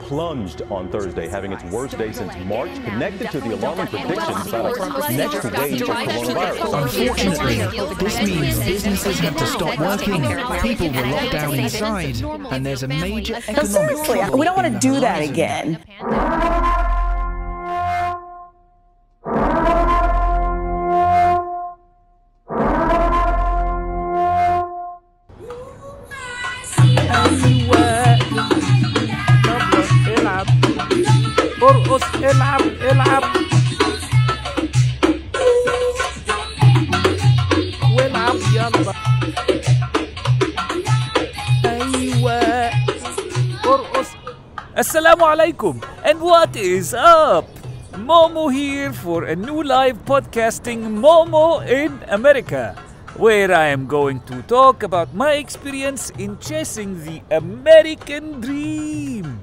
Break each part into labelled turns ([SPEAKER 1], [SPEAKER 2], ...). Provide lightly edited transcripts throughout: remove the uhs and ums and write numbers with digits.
[SPEAKER 1] plunged on Thursday, having its worst day since March, connected to the alarming predictions about a next wave of coronavirus.
[SPEAKER 2] Unfortunately, this means businesses have to stop working, people were locked down inside, and there's a major economic trouble.
[SPEAKER 3] We don't want to do that again.
[SPEAKER 4] ارقص العب العب والعب يلا ايوه ارقص. Assalamu alaikum, and what is up? Momo here for a new live podcasting Momo in America, where I am going to talk about my experience in chasing the American dream.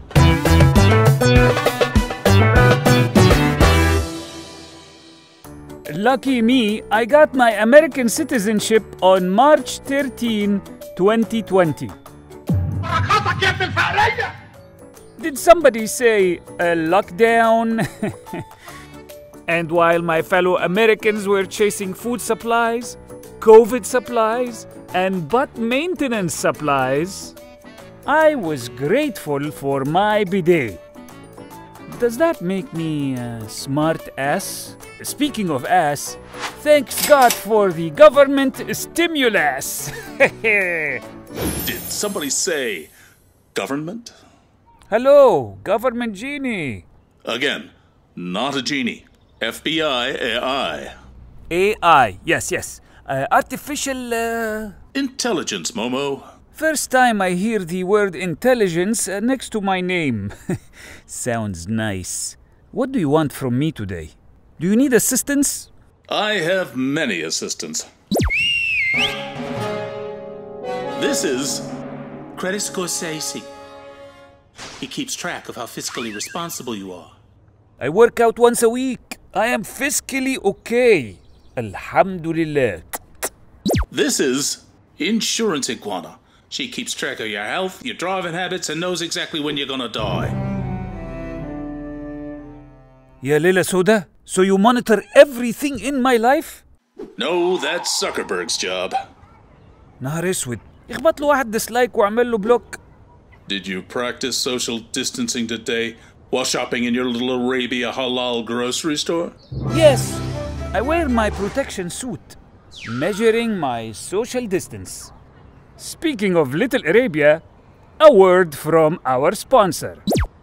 [SPEAKER 4] Lucky me, I got my American citizenship on March 13, 2020. Did somebody say a lockdown? And while my fellow Americans were chasing food supplies, COVID supplies, and butt maintenance supplies, I was grateful for my bidet. Does that make me a smart ass? Speaking of ass, thanks God for the government stimulus.
[SPEAKER 5] Did somebody say government?
[SPEAKER 4] Hello, government genie.
[SPEAKER 5] Again, not a genie. FBI AI.
[SPEAKER 4] AI, yes. Artificial...
[SPEAKER 5] Intelligence, Momo.
[SPEAKER 4] First time I hear the word intelligence next to my name. Sounds nice. What do you want from me today? Do you need assistance?
[SPEAKER 5] I have many assistants. This is
[SPEAKER 6] Credit Scorsese. He keeps track of how fiscally responsible you are.
[SPEAKER 4] I work out once a week. I am fiscally okay. Alhamdulillah.
[SPEAKER 5] This is Insurance Iguana. She keeps track of your health, your driving habits, and knows exactly when you're gonna die.
[SPEAKER 4] Ya Lila Soda, so you monitor everything in my life?
[SPEAKER 5] No, that's Zuckerberg's job.
[SPEAKER 4] نهار اسود. يخبط له واحد ديسلايك واعمل له بلوك.
[SPEAKER 5] Did you practice social distancing today while shopping in your little Arabia halal grocery store?
[SPEAKER 4] Yes, I wear my protection suit, measuring my social distance. Speaking of Little Arabia, a word from our sponsor.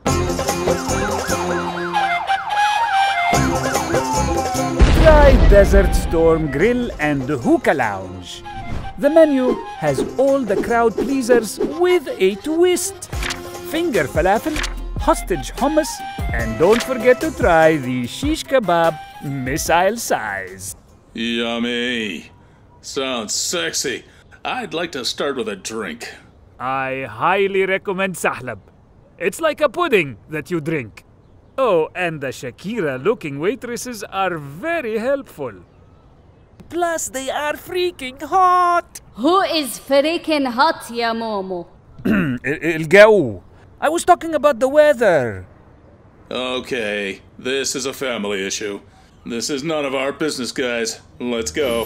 [SPEAKER 4] Try Desert Storm Grill and Hookah Lounge. The menu has all the crowd pleasers with a twist. Finger falafel, hostage hummus, and don't forget to try the shish kebab missile size.
[SPEAKER 5] Yummy. Sounds sexy. I'd like to start with a drink.
[SPEAKER 4] I highly recommend sahlab. It's like a pudding that you drink. Oh, and the Shakira-looking waitresses are very helpful. Plus, they are freaking hot.
[SPEAKER 7] Who is freaking hot, ya Momo?
[SPEAKER 4] الجو. I was talking about the weather.
[SPEAKER 5] Okay, this is a family issue. This is none of our business, guys. Let's go.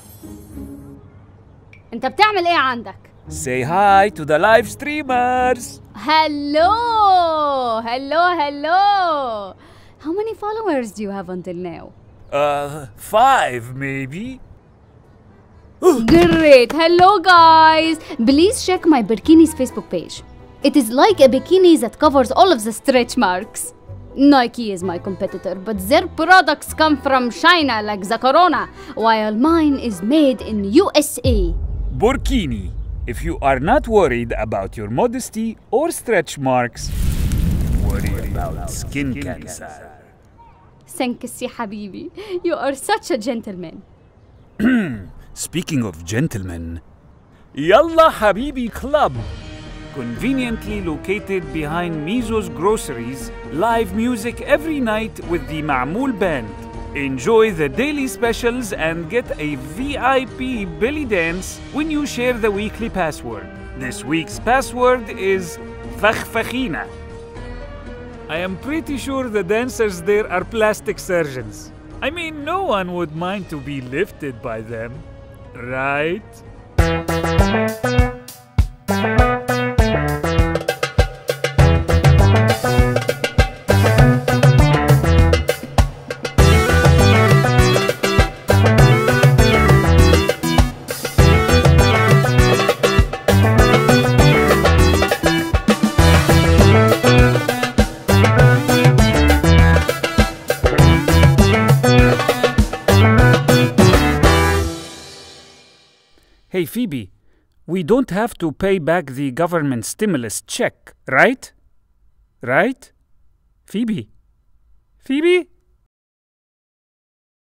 [SPEAKER 7] انت بتعمل ايه عندك؟
[SPEAKER 4] Say hi to the live streamers.
[SPEAKER 7] Hello. How many followers do you have until now?
[SPEAKER 4] 5 maybe.
[SPEAKER 7] Great. Hello guys. Please check my Burkini's Facebook page. It is like a bikini that covers all of the stretch marks. Nike is my competitor, but their products come from China like the Corona, while mine is made in USA.
[SPEAKER 4] Burkini. If you are not worried about your modesty or stretch marks, worry about skin cancer.
[SPEAKER 7] Thanks, ya habibi. You are such a gentleman.
[SPEAKER 4] Speaking of gentlemen, Yalla Habibi Club, conveniently located behind Mizo's Groceries, live music every night with the Ma'mool Band. Enjoy the daily specials and get a VIP belly dance when you share the weekly password. This week's password is فخفخينة. I am pretty sure the dancers there are plastic surgeons. I mean, no one would mind to be lifted by them, right? Hey, Phoebe, we don't have to pay back the government stimulus check, right? Right? Phoebe? Phoebe?